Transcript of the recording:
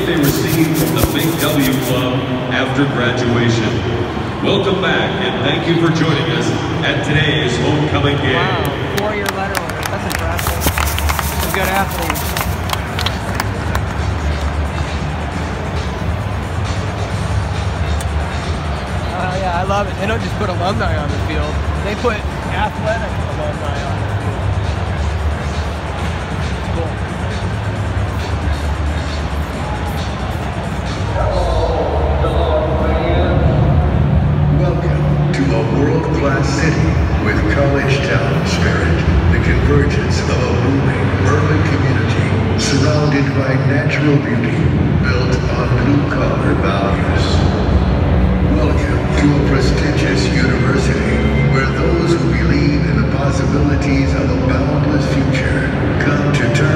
they received from the Big W Club after graduation. Welcome back, and thank you for joining us at today's homecoming game. Wow, 4-year letter winner. That's impressive. Some good athletes. Yeah, I love it. They don't just put alumni on the field. They put athletic alumni on the field. Cool. Welcome to a world-class city with college town spirit, the convergence of a booming urban community surrounded by natural beauty built on blue-collar values. Welcome to a prestigious university where those who believe in the possibilities of a boundless future come to terms